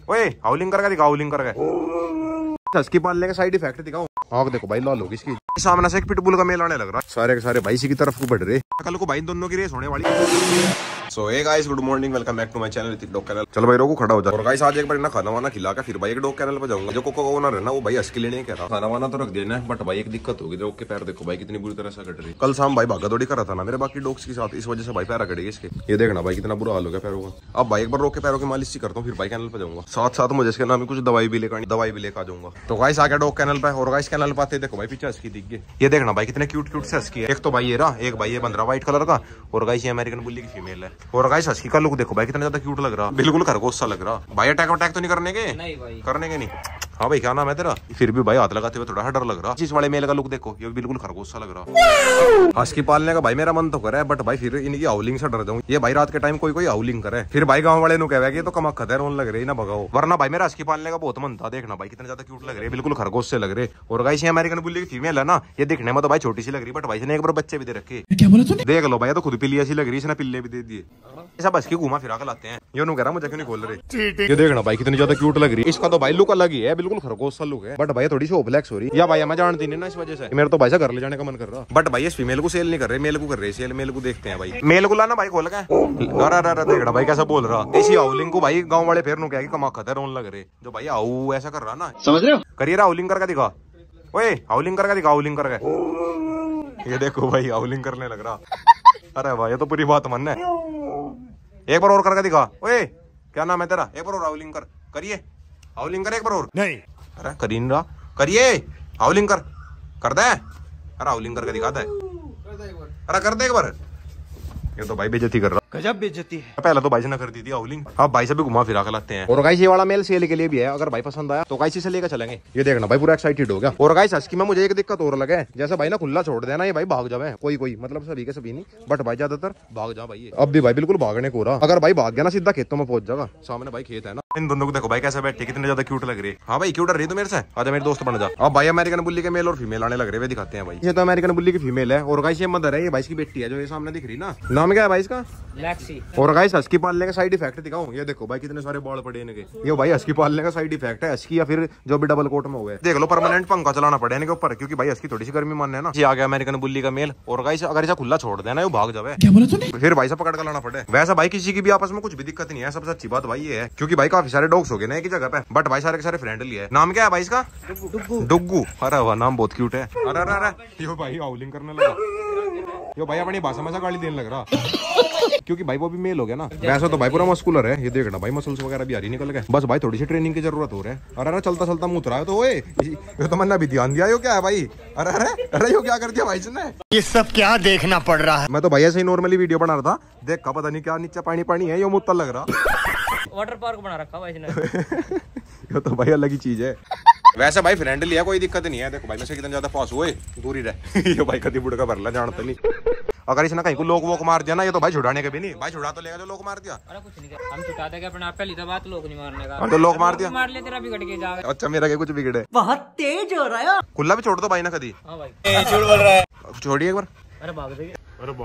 ओए हाउलिंग करके दिखा, हाउलिंग करके। इसकी पालने का साइड इफेक्ट दिखाओ। आग देखो भाई लाल होगी इसकी। सामने से एक पिटबुल का मेल आने लग रहा है, सारे के सारे भाई इसी की तरफ को बढ़ रहे। कल को भाई दोनों की रेस होने वाली। So hey guys, good morning, welcome back to my channel Hrithik dog kennel. चलो भाई रोको खड़ा हो जा। और गाइस आज एक बार ना खाना वाना खिला के फिर भाई एक डॉग कैनल पे जाऊंगा। जो कोको ओनर है ना वो भाई हस्की लेने कह रहा, खाना वाना तो रख देना है, बट भाई एक दिक्कत होगी। डॉग के पैर देखो भाई कितनी बुरी तरह से कट रही। कल शाम भाई भागा दौड़ी कर रहा था ना मेरे बाकी डॉग्स के साथ, इस वजह से भाई पैर कट गए इसके। ये देखना भाई कितना बुरा हाल हो गया पैरों का। अब भाई एक बार रोक के पैरों की मालिश करता हूँ, फिर भाई कैनल पे जाऊंगा। साथ साथ मुझे इसके नाम कुछ दवाई भी लेकर आ जाऊंगा। तो गाइस आ गया डॉग कैनल पे। और गाइस कैनल पाते देखो भाई पीछे हस्की दिख गई। ये देखना भाई कितने क्यूट क्यूट से हस्की है। एक तो भाई ये रहा, एक भाई ये बन रहा व्हाइट कलर का। और गाइस ये अमेरिकन बुल्ली की फीमेल है। और गाइस हस्की का लुक देखो भाई कितना ज्यादा क्यूट लग रहा, बिल्कुल खरगोश सा लग रहा। भाई अटैक तो नहीं करने के? नहीं भाई करने के नहीं। हाँ भाई क्या नाम है तेरा? फिर भी भाई हाथ लगाते हुए थोड़ा डर लग रहा। इस वाले मेल का लुक देखो, ये बिल्कुल खरगोश सा लग रहा। हस्की पालने का भाई मेरा मन तो कर रहा है, बट भाई फिर इनकी हाउलिंग से डर जाऊं। ये भाई रात के टाइम कोई हाउलिंग करे, फिर भाई गांव वाले नु कहे तो कमा खतर रोन लग रही ना भगाओ। वरना भाई मेरा हस्की पालने का बहुत मन था। देखना भाई कितने ज्यादा क्यूट लग रहे, बिल्कुल खरगोश से लग रहे। और गाइस ये अमेरिकन बुल्ली की फीमेल है ना, ये दिखने में तो भाई छोटी सी लग रही, बट भाई ने एक बार बच्चे भी दे रखे। क्या बोला तूने? देख लो भाई तो खुद पिल्ली ऐसी लग रही, इसने पिल्ले भी दे दिए। सब हस्की घुमा फिरा के लाते हैं। ये नु कह रहा मुझे क्यों नहीं खोल रहे। ये देखना भाई कितनी ज्यादा क्यूट लग रही है। इसका तो भाई लुक अलग ही है, बिल्कुल खरगोश सा लुक है, बट भाई थोड़ी सी ओवरलैक्स हो रही है। या भाई मैं जानती नहीं ना, इस वजह से मेरे तो भाई से घर ले जाने का मन कर रहा। बट भाई इस फीमेल को सेल नहीं कर रहे, मेल को कर रहे सेल। मेल को देखते हैं भाई, मेल को लाना भाई खोल के। देखना भाई कैसा बोल रहा। इसी हाउलिंग को भाई गांव वाले फिर नु क्या कमा खतर रोन लग रहे। जो भाई आऊ ऐसा कर रहा ना, समझ रहे हो? करिए हाउलिंग करके दिखा। ओए हाउलिंग करके दिखा, हाउलिंग करके। ये देखो भाई हाउलिंग करने लग रहा। अरे भाई ये तो पूरी बात मन है। एक बार और करके दिखा। ओए क्या नाम है तेरा? एक बार और हाउलिंग कर। करिए हाउलिंग कर एक बार और। नहीं अरे करीन रहा, करिए हाउलिंग कर दे। अरे हाउलिंग करके दिखा दे। अरे कर दे एक बार। ये तो भाई बेइज्जती कर रहा, गजब बेइज्जती है। पहले तो भाई से ना कर दी थी हाउलिंग, अब भाई से भी घुमा फिरा के लाते हैं। और गाइस ये वाला मेल सेल के लिए भी है, अगर भाई पसंद आया तो गाइस इसे लेकर चलेंगे। ये देखना भाई पूरा एक्साइटेड हो गया। और गाइस हस्की में मुझे एक दिक्कत और लगे, जैसे भाई ना खुला छोड़ देना ये भाई भाग जावे। कोई मतलब सभी के सभी नहीं, बट भाई ज्यादातर भाग जा भाई। अब भी भाई बिल्कुल भागने को रहा, अगर भाई भाग गया ना सीधा खेतों में पहुंच जाएगा। सामने भाई खेत है ना। इन दोनों को देखो भाई कैसे बैठे, कितने ज्यादा क्यूट लग रहे। हाँ भाई क्यूट रही तो मेरे से आजा मेरे दोस्त बन जा। अब भाई अमेरिकन बुल्ली के मेल और फीमेल आने लग रहे, वे दिखाते हैं भाई। ये तो अमेरिकन बुल्ली की फीमेल है। और गाइस ये मदर है, ये भाई की बेटी है जो ये सामने दिख रही ना। नाम क्या है भाई इसका? लैक्सी। और गाइस हस्की पालने का साइड इफेक्ट दिखाऊं, ये देखो भाई कितने सारे बाल पड़े इनके। ये भाई हस्की पालने का साइड इफेक्ट है, हस्की या फिर जो भी डबल कोट में हुए। देख लो परमानेंट पंखा चलाना पड़े इनके ऊपर, क्योंकि भाई हस्की थोड़ी सी गर्मी मानने ना। ये आ गया अमेरिकन बुल्ली का मेल। और गाइस अगर इसे खुला छोड़ देना वो भाग जावे। क्या बोला तूने? फिर भाई से पकड़ कर लाना पड़े। वैसा भाई किसी की भी आपस में कुछ भी दिक्कत नहीं है, सबसे अच्छी बात भाई ये है, क्योंकि भाई काफी सारे डॉग्स हो गए ना एक ही जगह पे, बट भाई सारे के सारे फ्रेंडली है। नाम क्या है भाई इसका? डुग्गू। अरे वाह नाम बहुत क्यूट है। अरे अरे यो भाई हाउलिंग करने लगा। यो भाई अपनी भाषा में गाली देने लग रहा, क्योंकि भाई वो भी मेल हो गया ना। वैसा तो भाई पूरा मस्कुलर है, ये देखना भाई मसल्स वगैरह भी आ रही निकल गए। बस भाई थोड़ी सी ट्रेनिंग की जरूरत हो रहा है। अरे चलता चलता मुँह रहा है तो ओए ये तो मैंने अभी ध्यान दिया। यो क्या है भाई? अरे यो क्या कर दिया भाई इसने? ये सब क्या देखना पड़ रहा है? मैं तो भाई ऐसे ही नॉर्मली वीडियो बना रहा था, देखा पता नहीं क्या नीचे पानी है, यो मुत्ता लग रहा। वाटर पार्क बना रखा भाई इसने। ये तो भाई अलग ही चीज है। वैसे भाई फ्रेंडली है, कोई दिक्कत नहीं है। देखो भाई मैं से कितना ज्यादा पास हुए, दूरी रहे। ये भाई कभी बुढ़ का भरला जानता नहीं। अगर इसने कहीं को लोग वोक मार दिया ना, ये तो भाई छुड़ाने के भी नहीं। भाई छुड़ा तो लेगा जो लोग मार दिया। अरे कुछ नहीं, हम छुटाते कि अपने आप पहली तो बात लोग नहीं मारने का। तो लोग मार दिया, मार ले तेरा बिगड़ के जाएगा। अच्छा मेरा क्या कुछ बिगड़े? बहुत तेज हो रहा है। खुला भी छोड़ दो भाई ना कभी। हाँ भाई झूठ बोल रहा है, छोड़िए एक बार। अरे भाग देंगे।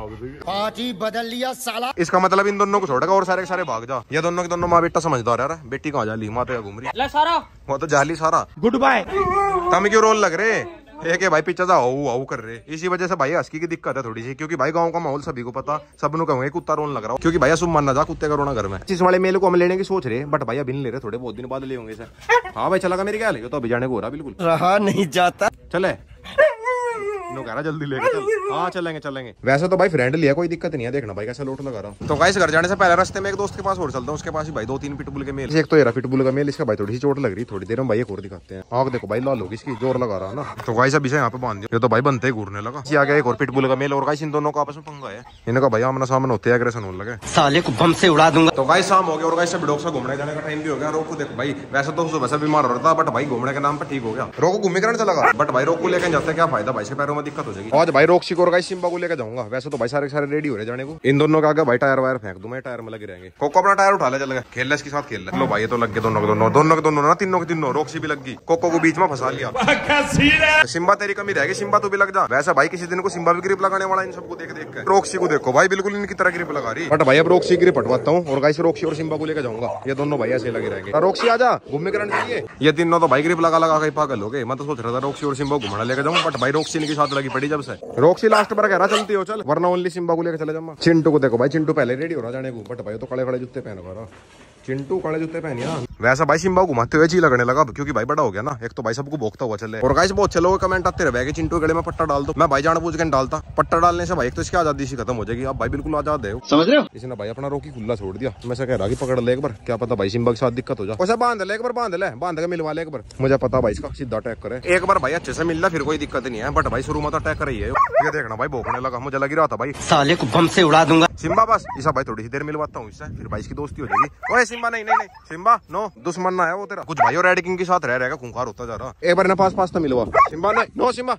बात ही बदल लिया साला। इसका मतलब इन दोनों को छोड़ेगा और सारे के सारे भाग जा। ये दोनों के दोनों माँ बेटा समझदार है। बेटी कहाँ जाली, माँ तो घूम रही ले सारा वो तो जाली सारा। Good bye. तम क्यों रोल लग रहे एक भाई पीछे से आओ कर रहे। इसी वजह से भाई हस्की की दिक्कत है थोड़ी सी, क्योंकि भाई गांव का माहौल सभी को पता, सब नु कहूंगे कुत्ता रोन लग रहा हो, क्योंकि भाई सुन मानना जा कुत्ते का रोना घर में। इस वाले मेल को हम लेने की सोच रहे, बट भाई अभी नहीं ले रहे, थोड़े बहुत दिन बाद ले होंगे इसे। हाँ भाई चला मेरे क्या ले, तो अभी जाने को हो रहा बिल्कुल रहा नहीं जाता। चले नो कह रहा जल्दी लेके चल। हाँ चलेंगे। वैसे तो भाई फ्रेंडली है, कोई दिक्कत नहीं है। देखना भाई कैसे लोट लगा रहा। तो गाइस घर जाने से पहले रास्ते में एक दोस्त के पास और चलता हूँ, उसके पास ही भाई 2-3 पिटबुल के मेल। एक तो ये पिटबुल का मेल, इसका भाई थोड़ी सी चोट लग रही, थोड़ी देर में भाई एक और दिखाते हैं। आग देखो भाई लाल होगी इसकी, जोर लगा रहा है ना। तो गाइस अभी से यहाँ पे बांध दिया, ये तो भाई बनते ही घूरने लगा। आ गया एक और पिटबुल का मेल। और गाइस इन दोनों का आपस में पंगा है, इनका भाई आमना सामने होते एग्रेशन होने लगे, साले को बम से उड़ा दूंगा। तो गाइस शाम हो गया और गाइस सब डॉग से घूमने जाने का टाइम भी हो गया। रोको देखो भाई वैसे तो सुबह से बीमार हो रहा था, बट भाई घूमने के नाम पर ठीक हो गया। रोको घूमने करने चला, बट भाई रोको लेकर जाते क्या फायदा, भाई से पैरों में दिक्कत हो जाएगी। आज भाई रॉक्सी को और गाइस सिम्बा को लेकर जाऊंगा। वैसे तो भाई सारे सारे रेडी हो रहे जाने को। इन दोनों का आगे भाई टायर वायर फेंक दूं मैं, टायर में लगे रहेंगे। कोको अपना टायर उठा ले, चल गया खेल ले इसके साथ खेल ले। लो भाई ये तो लग गए दोनों के दोनों ना, तीनों के तीनों। रॉक्सी भी लग गई, कोको को बीच में फंसा लिया। सिम्बा तेरी कमी रहेगी, सिम्बा तू भी लग जा। वैसे भाई किसी दिन को सिम्बा भी ग्रिप लगाने वाला इन सबको देख देख के। रॉक्सी को देखो भाई बिल्कुल इनकी तरह ग्रिप लगा रही। बट भाई अब रॉक्सी ग्रिप हटवाता हूँ और गाइस रॉक्सी और सिम्बा को लेकर जाऊंगा। ये दोनों भाई ऐसे लगे रहेंगे। रॉक्सी आजा घूमने करने चाहिए। ये तीनों तो भाई ग्रिप लगा लगा के पागल हो गए। मैं तो सोच रहा था रॉक्सी और सिम्बा घुमाना लेकर जाऊँ, बट भाई रॉक्सी इनके साथ लगी पड़ी जब से। रॉक्सी लास्ट पर कह रहा चलती हो चल, वरना ओनली सिम्बा को लेकर चले जाऊंगा। चिंटू को देखो भाई, चिंटू पहले रेडी हो रहा जाने को, बट भाई तो कड़े कड़े जूते पहन रहा। चिंटू काले जूते पहनिया। वैसा भाई सिम्बा को घुमाते हुए जी लगने लगा, क्योंकि भाई बड़ा हो गया ना। एक तो भाई सबको भोगता हुआ चले। और गाइस बहुत चलो कमेंट आते रहे कि चिंटू गले में पट्टा डाल दो। मैं भाई जान पूछ के डालता। पट्टा डालने से भाई एक तो इसकी आजादी सी खत्म हो जाएगी। अब भाई बिल्कुल आजाद है, समझ रहे हो। इसने भाई अपना रोकी खुला छोड़ दिया। मैं से कह रहा कि पकड़ ले एक बार, क्या पता भाई सिम्बा के साथ दिक्कत हो जाए। वैसे बांध ले एक बार, बांध के मिलवा ले एक बार। मुझे पता भाई इसका सीधा अटैक करे एक बार भाई अच्छे से मिल रहा फिर कोई दिक्कत नहीं है, बट भाई शुरू में तो अटैक कर ही है। ये देखना भाई भोंकने लगा, मुझे लग रहा था भाई साले को बम से उड़ा दूंगा। सिम्बा बस इसा भाई थोड़ी सी देर मिलवाता हूँ इससे, फिर भाई इसकी दोस्ती हो जाएगी। ओए सिम्बा नहीं सिम्बा नो, दुश्मन ना है वो तेरा। कुछ भाई और रेड किंग के साथ रह रहेगा, खूंखार होता जा रहा। एक बार ना पास तो मिलवा। सिम्बा नहीं, नो सिम्बा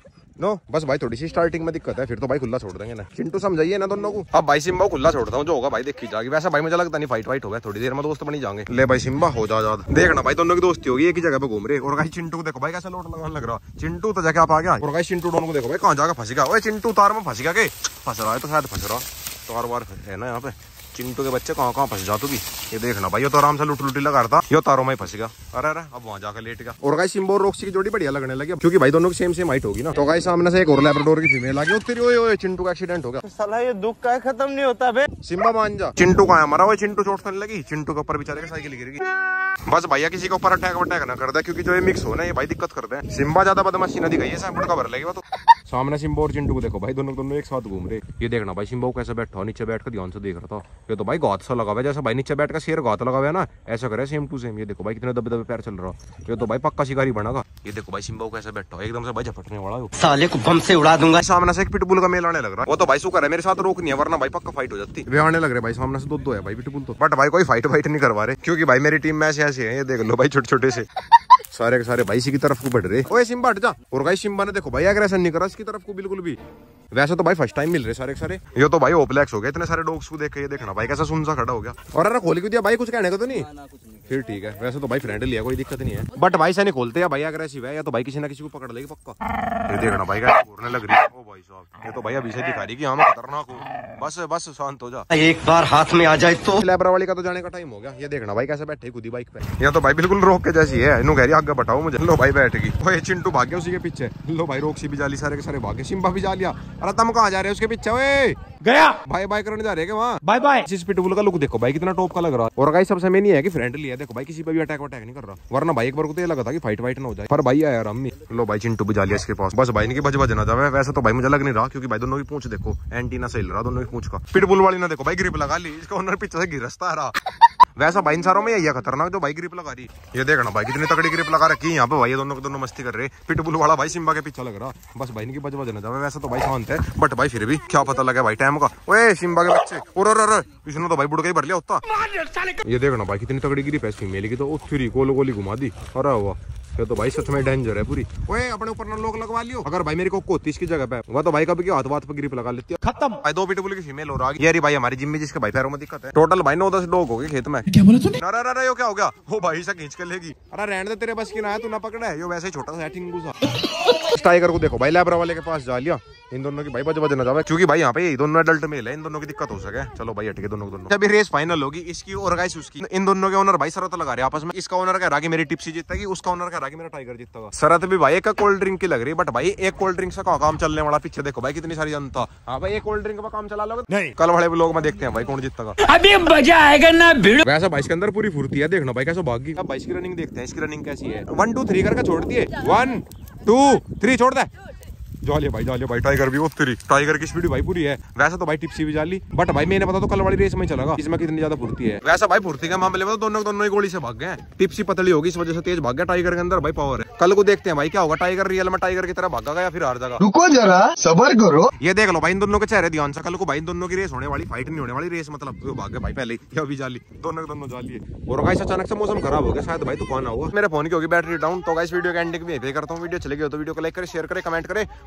नो बस भाई थोड़ी सी स्टार्टिंग में दिक्कत है, फिर तो भाई खुला छोड़ देंगे ना। चिंटू समझाइए ना दोनों को। अब भाई सिम्बा को खुला छोड़ता हूँ, जो होगा भाई देखी जाएगी। वैसे भाई मुझे लगता नहीं फाइट हो गया, थोड़ी देर में दोस्त बनी जाएंगे। ले भाई सिम्बा हो जा आजाद। देखना भाई दोनों की दोस्ती होगी, एक ही जगह पे घूम रहे। और भाई चिंटू को देखो भाई कैसा लोट लगाने लग रहा। चिंटू तो जाके आप आ गया। और भाई चिंटू दोनों को देखो भाई कहाँ जाकर फंस गया। ओए चिंटू तार में फंस गया के? फंस रहा है तो शायद फंस रहा। तार वार है ना यहाँ पे। चिंटू के बच्चे कहाँ फंस जा तू भी। ये देखना भाई ये तो आराम से लुटी लगा रहा था, ये तारों में फंस गया। अरे अब वहां जाकर लेट गया। और गाइस सिम्बा और रॉक्सी की जोड़ी बढ़िया लगने लगी, क्योंकि भाई दोनों की सेम हाइट होगी ना। तो गाइस सामने से एक और लैब्राडोर की फीमेल आ गई। तेरी ओए चिंटू का एक्सीडेंट हो गया। साला ये दुख का खत्म नहीं होता बे। सिम्बा मान जा। चिंटू कहाँ है हमारा? वो चिंटू चोट खाने लगी। चिंटू के ऊपर बेचारे का साइकिल गिर गई। बस भैया किसी के ऊपर अटैक ना कर दे, क्योंकि जो ये मिक्स हो ना ये भाई दिक्कत करते हैं। सिम्बा ज्यादा बदमाशी नदी गई है, बुड़का भर लेगा तो। सामने सिम्बा और चिंटू को देखो भाई, दोनों एक साथ घूम रहे। ये देखना भाई सिम्बा कैसे बैठा, नीचे बैठ कर ध्यान से देख रहा था। ये तो भाई गात सा लगा हुआ है, जैसे भाई नीचे बैठ कर शेर गात लगा हुआ है ना, ऐसा करे सेम टू सेम। ये देखो भाई कितने दबे पैर चल रहा। ये तो भाई पक्का शिकारी बनेगा। ये देखो भाई सिम्बा कैसे बैठा, एकदम से भाई झपटने वाला है। साले को बम से उड़ा दूंगा। सामने से एक पिटबुल का मेल आने लग रहा है। वो तो भाई शुक्र है मेरे साथ रोक नहीं है, वरना भाई पक्का फाइट हो जाती। वे आने लग रहे भाई, सामने से दो है भाई पिटबुल तो। बट भाई कोई फाइट नहीं करवा रहे, क्योंकि भाई मेरी टीम में ऐसे है। ये देख लो भाई छोटे छोटे से सारे के सारे भाई इसी की तरफ को बढ़ रहे। ओए सिम्बा हट जा। और गाइस सिम्बा ने देखो भाई एग्रेशन नहीं करा इसकी तरफ को बिल्कुल भी। वैसे तो भाई फर्स्ट टाइम मिल रहे सारे के सारे। ये तो भाई ओपलेक्स हो गए इतने सारे डॉग्स को देख के। ये देखना भाई कैसा सुनसा खड़ा हो गया। और अरे खोल क्यों दिया भाई, कुछ कहने का तो नहीं? फिर ठीक है, वैसे तो भाई फ्रेंडली है, कोई दिक्कत नहीं है। बट भाई से नहीं खोलते भाई, अग्रेसिव है या तो भाई किसी ना किसी को पकड़ लेगी पक्का। ये देखना भाई कैसे घूरने लग रही है। ओ भाई साहब ये तो भाई अभी से दिखा रही कि हाँ मैं खतरनाक हूँ। बस शांत हो जा। एक बार हाथ में आ जाए तो। लैब्रा वाली का तो जाने का टाइम हो गया। ये देखना भाई कैसे बैठे खुद ही बाइक पे। ये तो भाई बिल्कुल रोक के जैसी है। इन्हों कह रही आगे बताओ मुझे। लो भाई बैठ गई। ओए चिंटू भाग गया उसी के पीछे। लो भाई रॉक्सी भी जाली, सारे के सारे भागे। सिम्बा भी जा लिया। अरे तुम कहाँ जा रहे हो उसके पीछे? ओए गया भाई बाय करने जा रहे हैं वहाँ। Bye bye. इस पिटबुल का लुक देखो भाई कितना टॉप का लग रहा है। और गाइस सबसे मेन ये है कि फ्रेंडली है। देखो भाई किसी पे भी अटैक नहीं कर रहा, वरना भाई एक बार को तो ये लगा था कि फाइट ना हो जाए। पर भाई यार अम्मी। लो भाई चिंटू भी जा लिया इसके पास। बस भाई इनकी बज ना जावे। वैसे तो भाई मुझे लग नहीं रहा, क्योंकि भाई दोनों की पूंछ देखो एंटीना से हिल रहा दोनों की पूंछ का। पिटबुल वाली ना देखो भाई ग्रिप लगा ली, इसका ओनर पीछे से गिरस्ता रहा। वैसा भाई इन सारों में यही है खतरनाक जो भाई ग्रिप लगा रही। ये देखना भाई कितनी तगड़ी ग्रिप लगा रखी है यहाँ पे भाई। ये दोनों मस्ती कर रहे। पिटबुल वाला भाई सिम्बा के पीछे लग रहा। बस भाई इनकी बज ना जावे। वैसे तो भाई शांत है, बट भाई फिर भी क्या पता लगा भाई टाइम का। ओए सिम्बा के बच्चे और इसने तो भाई बुड़ गई भर लिया होता। ये देखना भाई कितनी तगड़ी ग्रिप है फीमेल की, तो फिर गोली घुमा दी। अरे वाह ये तो भाई सच में डेंजर है पूरी। ओए अपने ऊपर ना लोग लगवा लियो। अगर भाई मेरी को होती इसकी जगह पे, वह तो भाई कभी हाथ पे ग्रिप लगा लेती है। खत्म भाई। दो पिटबुल की फीमेल और आ गई। ये भाई हमारी जिम में जिसके भाई पैरों में दिक्कत है। टोटल भाई 9-10 डॉग हो गए खेत में। क्या बोला तूने? अरे यो क्या हो गया? वो भाई से खींच कर लेगी। अरे रहने दे तेरे बस की ना है, तू ना पकड़ा है। यो वैसे ही छोटा सा टिंगू सा। टाइगर को देखो भाई लैब्रा वाले के पास जा लिया। इन दोनों की भाई बज ना जावे, क्योंकि भाई यहाँ पे दोनों एडल्ट मेल है, इन दोनों की दिक्कत हो सके। चलो भाई हट के दोनों जब रेस फाइनल होगी इसकी और गाइस उसकी। इन दोनों के ओनर भाई शरत लगा रहे आपस में। इसका ओनर कह रहा कि मेरी टिप्सी जीतेगी, उसका ओनर कह रहा कि मेरा टाइगर जीतेगा। शरत भी भाई एक कोल्ड ड्रिंक की लग रही है, बट भाई एक कोल्ड ड्रिंक से काम चलने वाला। पीछे देखो भाई कितनी सारी जनता। हाँ भाई एक कोल्ड ड्रिंक का काम चला लोगे नहीं। कल वाले लोग में देखते हैं भाई कौन जीतेगा। अभी मजा आएगा ना भीड़। वैसा भाई इसके अंदर पूरी फुर्ती है। देखना भाई कैसे भागी। अब भाई इसकी रनिंग देखते हैं, इसकी रनिंग कैसी है। 1 2 3 करके छोड़ दिए। 1 2 3 छोड़ दे। जालिए भाई टाइगर भी उतरी। टाइगर की स्पीड भाई पूरी है। वैसे तो भाई टिप्सी भी जाली, बट भाई मैंने पता तो कल वाली रेस में चलेगा इसमें कितनी ज्यादा फुर्ती है। वैसा भाई फुर्ती के मामले में तो दोनों ही गोली से भाग गए। टिप्सी पतली होगी इस वजह से तेज भाग गया। टाइगर के अंदर भाई पावर है। कल को देखते हैं भाई क्या होगा। टाइगर रियल में टाइगर की तरह भागा या फिर हार जाएगा। रुको जरा सबर करो। ये देख लो भाई इन दोनों के चेहरे ध्यान से। कल को भाई इन दोनों की रेस होने वाली, फाइट नहीं होने वाली। रेस मतलब भाग गए भाई पहले ही। अभी जाली दोनों जाली। और गाइस अचानक से मौसम खराब हो गया, शायद भाई तूफान हुआ। मेरे फोन की होगी बैटरी डाउन। तो गाइस वीडियो के एंडिंग में करता हूँ। वीडियो चले गए तो वीडियो को लाइक करे, शेयर करे, कमेंट करे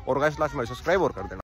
और गाइस लास्ट में सब्सक्राइब और कर देना।